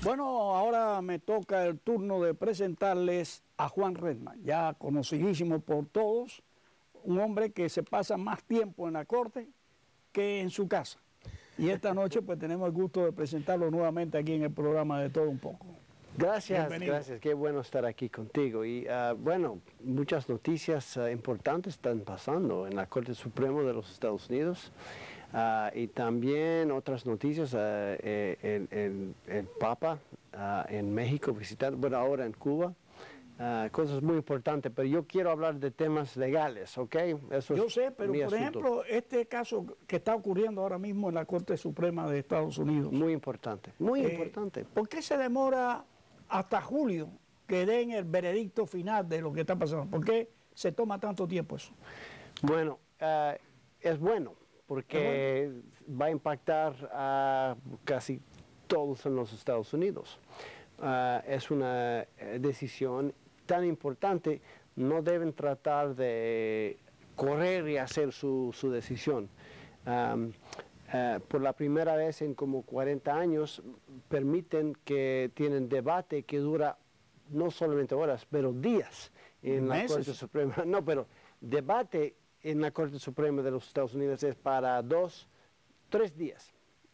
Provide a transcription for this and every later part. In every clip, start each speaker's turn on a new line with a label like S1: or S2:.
S1: Bueno, ahora me toca el turno de presentarles a Juan Redman, ya conocidísimo por todos, un hombre que se pasa más tiempo en la corte que en su casa. Y esta noche pues tenemos el gusto de presentarlo nuevamente aquí en el programa de Todo Un Poco.
S2: Gracias,
S1: Bienvenido.
S2: gracias, qué bueno estar aquí contigo. Y bueno, muchas noticias importantes están pasando en la Corte Suprema de los Estados Unidos. Y también otras noticias, el Papa en México visitando, bueno, ahora en Cuba, cosas muy importantes, pero yo quiero hablar de temas legales, ¿ok? Eso
S1: Yo
S2: es
S1: sé, pero
S2: mi
S1: por
S2: asunto.
S1: ejemplo, este caso que está ocurriendo ahora mismo en la Corte Suprema de Estados Unidos.
S2: Muy importante, muy importante.
S1: ¿Por qué se demora hasta julio que den el veredicto final de lo que está pasando? ¿Por qué se toma tanto tiempo eso?
S2: Bueno, es bueno, porque va a impactar a casi todos en los Estados Unidos. Es una decisión tan importante, no deben tratar de correr y hacer su decisión. Por la primera vez en como 40 años permiten que tienen debate que dura no solamente horas, pero días en la Corte Suprema. No, pero debate en la Corte Suprema de los Estados Unidos es para 3 días.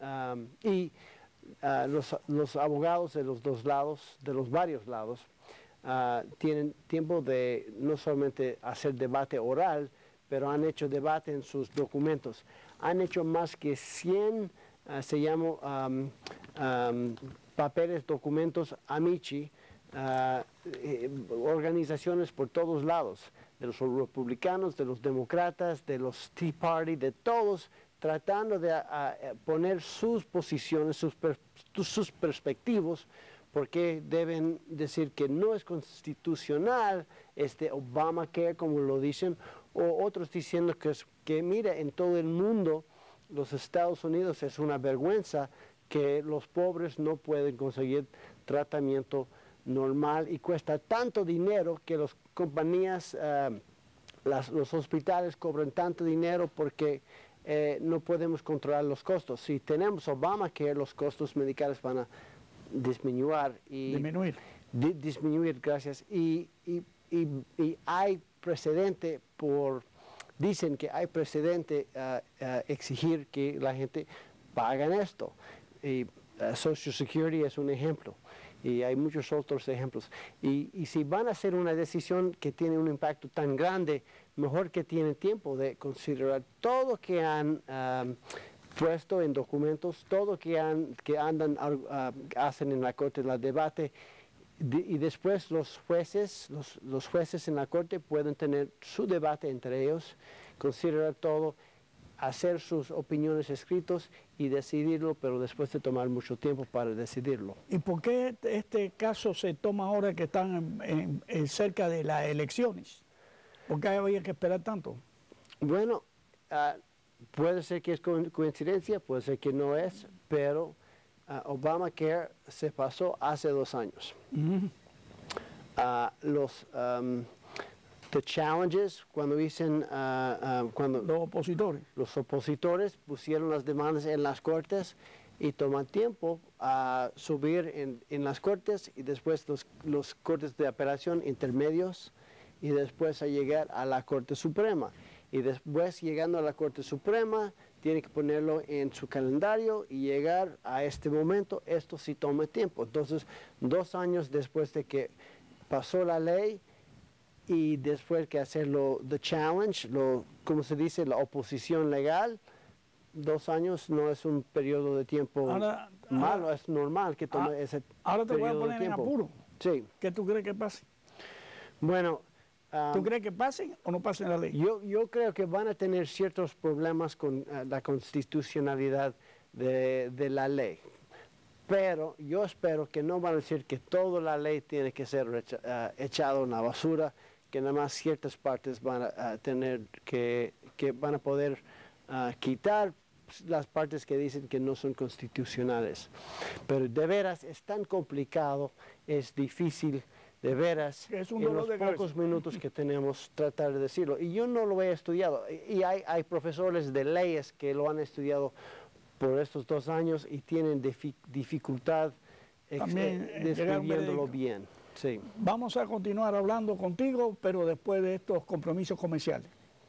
S2: Los abogados de los dos lados, de los varios lados, tienen tiempo de no solamente hacer debate oral, pero han hecho debate en sus documentos. Han hecho más que 100, se llaman papeles, documentos amici, organizaciones por todos lados, de los republicanos, de los demócratas, de los Tea Party, de todos, tratando de poner sus posiciones, sus perspectivas, porque deben decir que no es constitucional este Obamacare, como lo dicen, o otros diciendo que mira, en todo el mundo, los Estados Unidos es una vergüenza que los pobres no pueden conseguir tratamiento normal y cuesta tanto dinero que las compañías, los hospitales cobran tanto dinero porque no podemos controlar los costos. Si tenemos Obamacare, los costos medicales van a disminuir, gracias. Y hay precedente dicen que hay precedente exigir que la gente pague esto. Y Social Security es un ejemplo. Y hay muchos otros ejemplos. Y si van a hacer una decisión que tiene un impacto tan grande, mejor que tienen tiempo de considerar todo que han puesto en documentos, todo que hacen en la corte, el debate, y después los jueces en la corte pueden tener su debate entre ellos, considerar todo, hacer sus opiniones escritos y decidirlo, pero después de tomar mucho tiempo para decidirlo.
S1: ¿Y por qué este caso se toma ahora que están cerca de las elecciones? ¿Por qué había que esperar tanto?
S2: Bueno, puede ser que es coincidencia, puede ser que no es, pero Obamacare se pasó hace 2 años. The challenges, cuando dicen, cuando los opositores pusieron las demandas en las cortes y toman tiempo a subir en las cortes y después los cortes de apelación intermedios y después a llegar a la Corte Suprema. Y después llegando a la Corte Suprema tiene que ponerlo en su calendario y llegar a este momento. Esto sí toma tiempo. Entonces, 2 años después de que pasó la ley, y después que hacerlo, the challenge, como se dice, la oposición legal, 2 años no es un periodo de tiempo malo, es normal que tome ese periodo de tiempo.
S1: Ahora te voy a poner en apuro.
S2: Sí.
S1: ¿Qué tú crees que pase?
S2: Bueno,
S1: ¿tú crees que pasen o no pasen la ley?
S2: Yo creo que van a tener ciertos problemas con la constitucionalidad de la ley. Pero yo espero que no van a decir que toda la ley tiene que ser echada en la basura, que nada más ciertas partes van a tener que van a poder quitar las partes que dicen que no son constitucionales. Pero de veras es tan complicado, es difícil, de veras,
S1: en
S2: los pocos minutos que tenemos tratar de decirlo. Y yo no lo he estudiado, y hay profesores de leyes que lo han estudiado por estos 2 años y tienen dificultad
S1: también
S2: describiéndolo bien. Sí.
S1: Vamos a continuar hablando contigo, pero después de estos compromisos comerciales.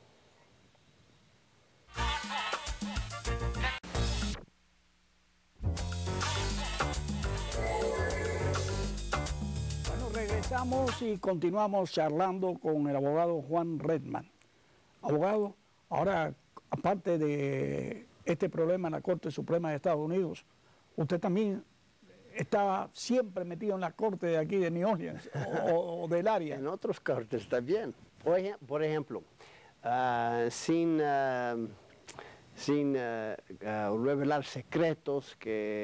S1: Bueno, regresamos y continuamos charlando con el abogado Juan Redman. Abogado, ahora, aparte de este problema en la Corte Suprema de Estados Unidos, usted también está siempre metido en la corte de aquí de New Orleans o del área.
S2: En otros cortes también. Por ejemplo, sin revelar secretos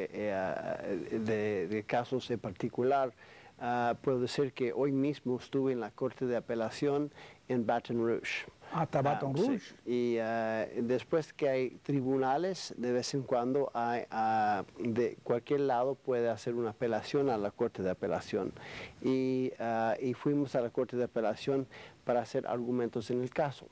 S2: de casos en particular, puedo decir que hoy mismo estuve en la Corte de Apelación en Baton Rouge.
S1: Hasta Baton Rouge.
S2: Sí. Y después que hay tribunales, de vez en cuando de cualquier lado puede hacer una apelación a la Corte de Apelación. Y fuimos a la Corte de Apelación para hacer argumentos en el caso.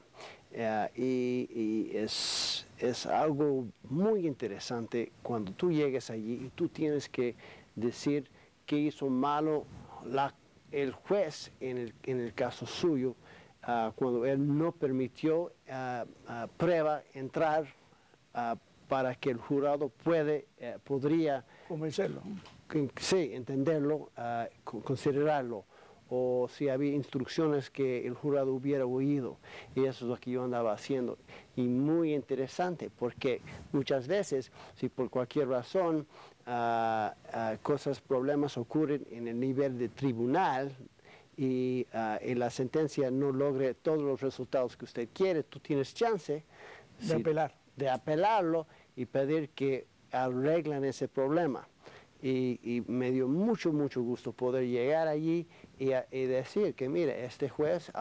S2: Y es algo muy interesante cuando tú llegues allí y tú tienes que decir qué hizo malo el juez en el caso suyo, cuando él no permitió prueba entrar para que el jurado podría
S1: convencerlo.
S2: Sí, entenderlo, considerarlo, o si había instrucciones que el jurado hubiera oído. Y eso es lo que yo andaba haciendo. Y muy interesante, porque muchas veces, si por cualquier razón problemas ocurren en el nivel de tribunal, y la sentencia no logre todos los resultados que usted quiere, tú tienes chance de apelarlo y pedir que arreglen ese problema. Y me dio mucho gusto poder llegar allí y decir que, mire, este juez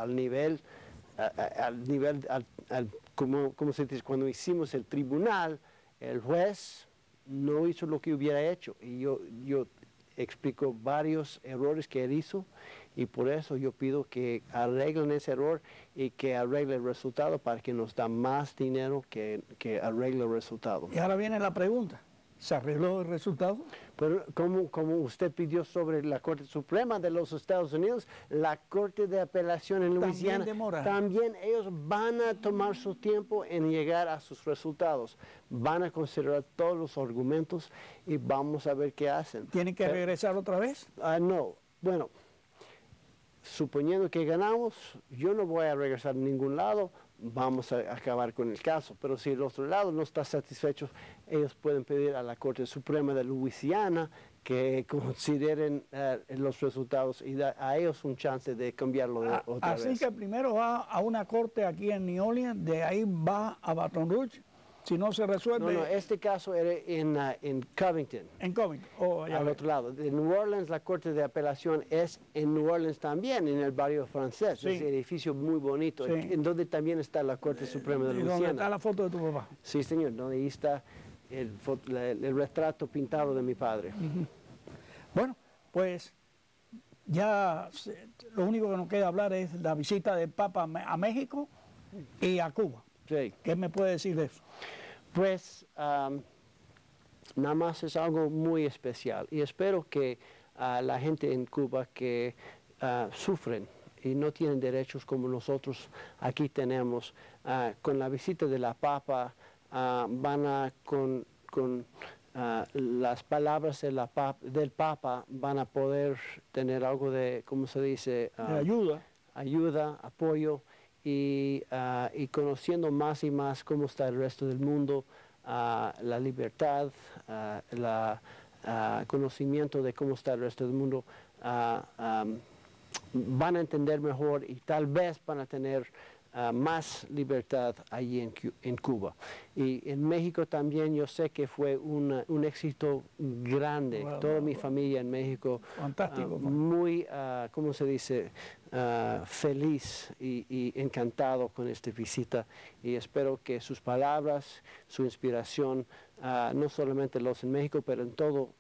S2: como se dice, cuando hicimos el tribunal, el juez no hizo lo que hubiera hecho. Y yo explico varios errores que él hizo, y por eso yo pido que arreglen ese error y que arregle el resultado para que nos da más dinero que arregle el resultado.
S1: Y ahora viene la pregunta, ¿se arregló el resultado?
S2: Pero como usted pidió sobre la Corte Suprema de los Estados Unidos, la Corte de Apelación en Luisiana, también ellos van a tomar su tiempo en llegar a sus resultados. Van a considerar todos los argumentos y vamos a ver qué hacen.
S1: ¿Tienen que regresar otra vez?
S2: No, bueno, suponiendo que ganamos, yo no voy a regresar a ningún lado, vamos a acabar con el caso. Pero si el otro lado no está satisfecho, ellos pueden pedir a la Corte Suprema de Luisiana que consideren los resultados y da a ellos un chance de cambiarlo otra vez.
S1: Así que primero va a una corte aquí en New Orleans, de ahí va a Baton Rouge. Si no se resuelve...
S2: No, este caso era en Covington.
S1: En Covington.
S2: Al otro lado. De New Orleans, la Corte de Apelación es en New Orleans también, en el barrio francés. Sí. Es un edificio muy bonito, sí, en donde también está la Corte Suprema de Luisiana.
S1: ¿Y dónde está la foto de tu papá?
S2: Sí, señor, donde ahí está el retrato pintado de mi padre.
S1: Bueno, pues ya lo único que nos queda hablar es la visita del Papa a México y a Cuba.
S2: Sí.
S1: ¿Qué me puede decir de eso?
S2: Pues nada más es algo muy especial y espero que la gente en Cuba que sufren y no tienen derechos como nosotros aquí tenemos, con la visita de la Papa van a con las palabras del Papa van a poder tener algo de, ¿cómo se dice?
S1: De
S2: ayuda, apoyo. Y conociendo más y más cómo está el resto del mundo, la libertad, conocimiento de cómo está el resto del mundo, van a entender mejor y tal vez van a tener más libertad allí en Cuba. Y en México también yo sé que fue un éxito grande. Toda mi familia en México,
S1: fantástico,
S2: muy, ¿cómo se dice? Feliz y encantado con esta visita, y espero que sus palabras, su inspiración, no solamente los en México, pero en todo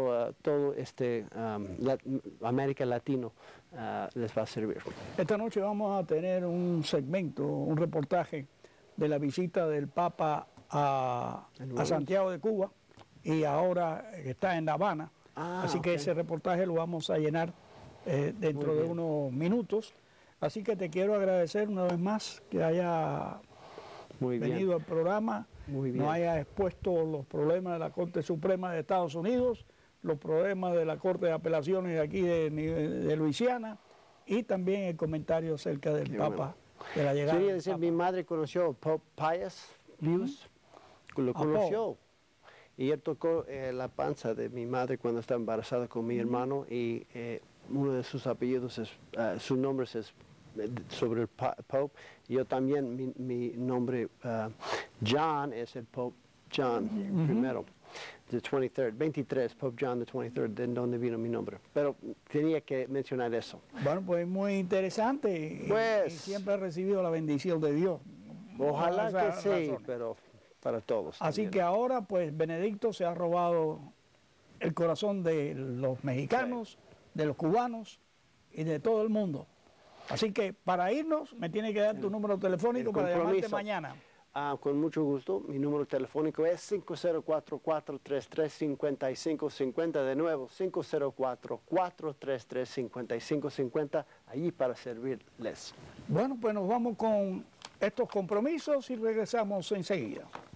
S2: América Latina les va a servir.
S1: Esta noche vamos a tener un segmento, un reportaje de la visita del Papa a Santiago de Cuba, y ahora está en La Habana. Así que ese reportaje lo vamos a llenar dentro de unos minutos. Así que te quiero agradecer una vez más que haya venido al programa, nos haya expuesto los problemas de la Corte Suprema de Estados Unidos, los problemas de la Corte de Apelaciones de aquí de Luisiana y también el comentario acerca del Papa, de la llegada del Papa.
S2: Mi madre conoció a Pope Pius, lo conoció. Y él tocó la panza de mi madre cuando estaba embarazada con mi hermano y uno de sus apellidos, su nombre es sobre el Pope. Yo también, mi nombre, John, es el Pope John primero, the 23, Pope John the 23, de donde vino mi nombre. Pero tenía que mencionar eso.
S1: Bueno, pues muy interesante y siempre he recibido la bendición de Dios.
S2: Ojalá que sí, pero para todos.
S1: Así que ahora, pues, Benedicto se ha robado el corazón de los mexicanos, de los cubanos y de todo el mundo. Así que para irnos, me tiene que dar tu número telefónico para llamarte mañana.
S2: Con mucho gusto. Mi número telefónico es 504-433-5550. De nuevo, 504-433-5550. Allí para servirles.
S1: Bueno, pues nos vamos con estos compromisos y regresamos enseguida.